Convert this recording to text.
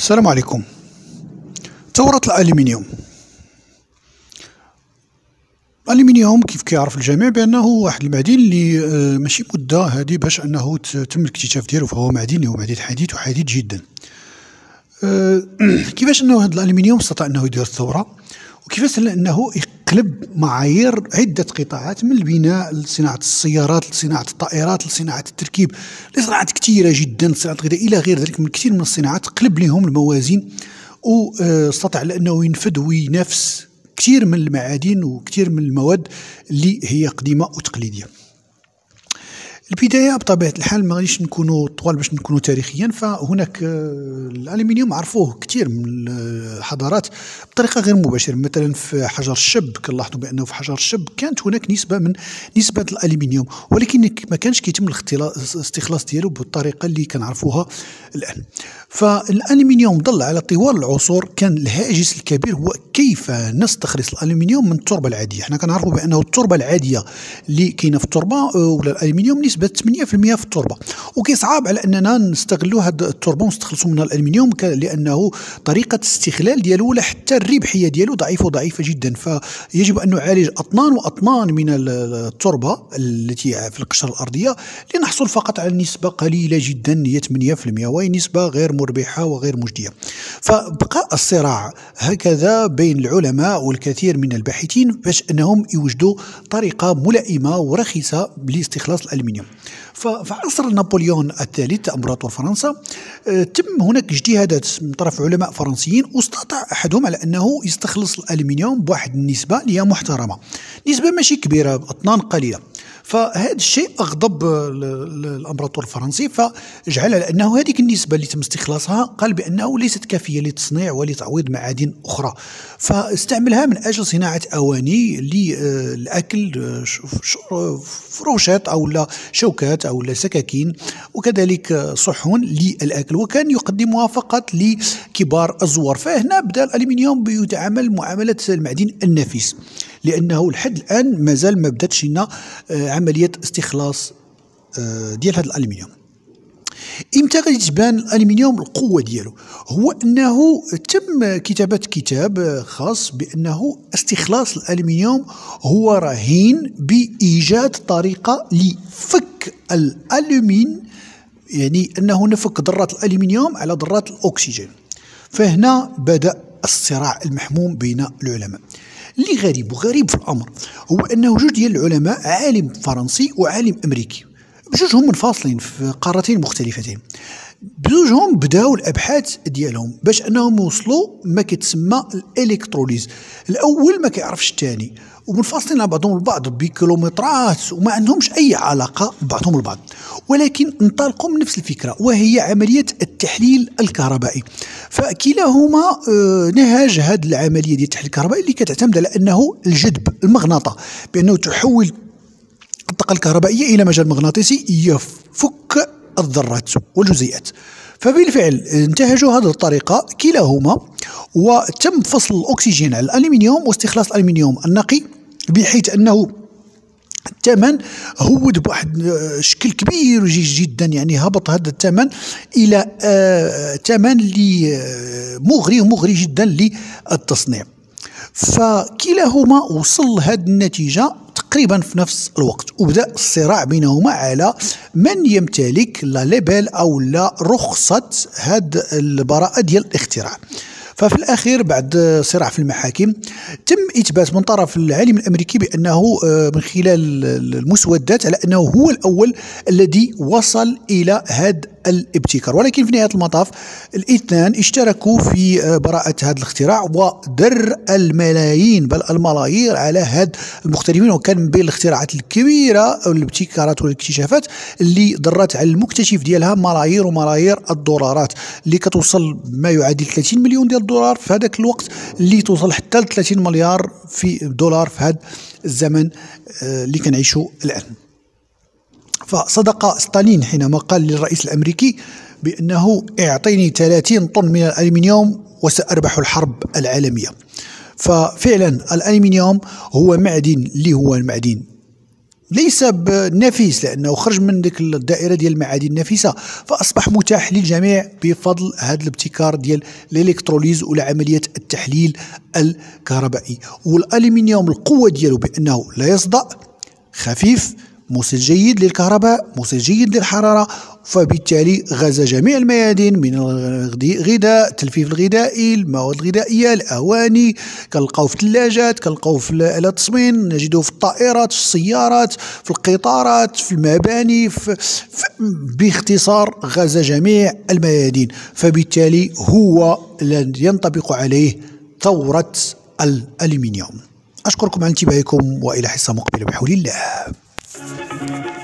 السلام عليكم. ثورة الألمنيوم. الألمنيوم كيف كيعرف الجميع بأنه واحد المعدن اللي ماشي مدة هذه باش أنه تم الاكتشاف ديالو، فهو معدن اللي هو معدن حديث وحديث جدا. كيفاش أنه هذا الألمنيوم استطاع أنه يدير الثورة، وكيفاش أنه يقلب معايير عدة قطاعات، من البناء لصناعة السيارات لصناعة الطائرات لصناعة التركيب لصناعات كثيرة جدا، صناعة الغذاء إلى غير ذلك من كثير من الصناعات، قلب لهم الموازين واستطاع أنه ينفذ وينافس كثير من المعادن وكثير من المواد اللي هي قديمة وتقليدية. البداية بطبيعة الحال ما غاديش نكونوا طوال باش نكونوا تاريخيا، فهناك الألمنيوم عرفوه كثير من الحضارات بطريقة غير مباشرة. مثلا في حجر الشب كنلاحظوا بأنه في حجر الشب كانت هناك نسبة من نسبة الألمنيوم، ولكن ما كانش كيتم الاستخلاص ديالو بالطريقة اللي كنعرفوها الآن. فالألمنيوم ظل على طوال العصور كان الهاجس الكبير هو كيف نستخلص الألمنيوم من التربة العادية. حنا كنعرفوا بأنه التربة العادية اللي كاينة في التربة ولا الألمنيوم نسبة 8% في التربة، وكيصعب على أننا نستغلوا هذه التربة ونستخلصوا منها الألمنيوم، لأنه طريقة الاستغلال ديالو ولا حتى الربحية ديالو ضعيفة جدا. فيجب أن نعالج أطنان وأطنان من التربة التي في القشرة الأرضية لنحصل فقط على نسبة قليلة جدا هي 8%، وهي نسبة غير مربحة وغير مجدية. فبقى الصراع هكذا بين العلماء والكثير من الباحثين باش أنهم يوجدوا طريقة ملائمة ورخيصة لاستخلاص الألمنيوم. ففي عصر نابليون الثالث امبراطور فرنسا تم هناك اجتهادات من طرف علماء فرنسيين، واستطاع احدهم على انه يستخلص الالمنيوم بواحد النسبه اللي هي محترمه، نسبه ماشي كبيره، اطنان قليله. فهذا الشيء اغضب الامبراطور الفرنسي، فجعل على انه هذيك النسبه اللي تم استخلاصها قال بانه ليست كافيه لتصنيع ولتعويض معادن اخرى، فاستعملها من اجل صناعه اواني للاكل، فروشات او لا شوكات او لا سكاكين، وكذلك صحون للاكل، وكان يقدمها فقط لكبار الزوار. فهنا بدا الالمنيوم يتعامل معامله المعدن النفيس، لانه لحد الان مازال ما بداتش لنا عمليه استخلاص ديال هذا الالمنيوم. امتى غادي تبان الالمنيوم القوه ديالو؟ هو انه تم كتابه كتاب خاص بانه استخلاص الالمنيوم هو رهين بايجاد طريقه لفك الالومين، يعني انه نفك ذرات الالمنيوم على ذرات الاكسجين. فهنا بدا الصراع المحموم بين العلماء. اللي غريب في الامر هو انه جوج ديال العلماء، عالم فرنسي وعالم امريكي، بجوجهم منفصلين في قارتين مختلفتين، بجوجهم بداوا الابحاث ديالهم باش انهم يوصلوا ما كيتسمى الالكتروليز. الاول ما كيعرفش الثاني، ومنفصلين على بعضهم البعض بكيلومترات وما عندهمش اي علاقه ببعضهم البعض، ولكن انطلقوا من نفس الفكره وهي عمليه التحليل الكهربائي. فكلاهما نهج هذه العمليه ديال التحليل الكهربائي اللي كتعتمد على انه الجذب، المغناطه، بانه تحول الطاقة الكهربائية إلى مجال مغناطيسي يفك الذرات والجزيئات. فبالفعل انتهجوا هذه الطريقة كلاهما، وتم فصل الأكسجين على الألمنيوم واستخلاص الألمنيوم النقي، بحيث أنه الثمن هود بواحد شكل كبير جدا، يعني هبط هذا الثمن إلى ثمن مغري جدا للتصنيع. فكلاهما وصل هذه النتيجة تقريبا في نفس الوقت، وبدأ الصراع بينهما على من يمتلك لا ليبل أو لا رخصة هذه البراءة ديال الاختراع. ففي الأخير بعد صراع في المحاكم تم إثبات من طرف العالم الأمريكي بأنه من خلال المسودات على أنه هو الأول الذي وصل إلى هذا الابتكار، ولكن في نهاية المطاف الاثنان اشتركوا في براءة هذا الاختراع ودر الملايين بل الملايير على هاد المخترعين. وكان من بين الاختراعات الكبيرة أو الابتكارات والاكتشافات اللي درت على المكتشف ديالها ملايير وملايير الدولارات، اللي كتوصل ما يعادل 30 مليون ديال الدولار في هذاك الوقت، اللي توصل حتى ل 30 مليار في دولار في هذا الزمن اللي كنعيشوا الآن. فصدق ستالين حينما قال للرئيس الأمريكي بأنه اعطيني 30 طن من الألمنيوم وسأربح الحرب العالمية. ففعلا الألمنيوم هو معدن اللي هو المعدن ليس بنفيس لأنه خرج من ديك الدائرة ديال المعادن النفيسة، فأصبح متاح للجميع بفضل هذا الابتكار ديال الإلكتروليز ولا عملية التحليل الكهربائي. والألمنيوم القوة ديالو بأنه لا يصدأ، خفيف، موصل جيد للكهرباء، موصل جيد للحرارة، فبالتالي غزا جميع الميادين من الغذاء، التلفيف الغذائي، المواد الغذائية، الأواني، كنلقاو في الثلاجات، كنلقاو في آلات التصميم، نجدوه في الطائرات، في السيارات، في القطارات، في المباني، باختصار غزا جميع الميادين، فبالتالي هو الذي ينطبق عليه ثورة الألمنيوم. أشكركم على انتباهكم، وإلى حصة مقبلة بحول الله.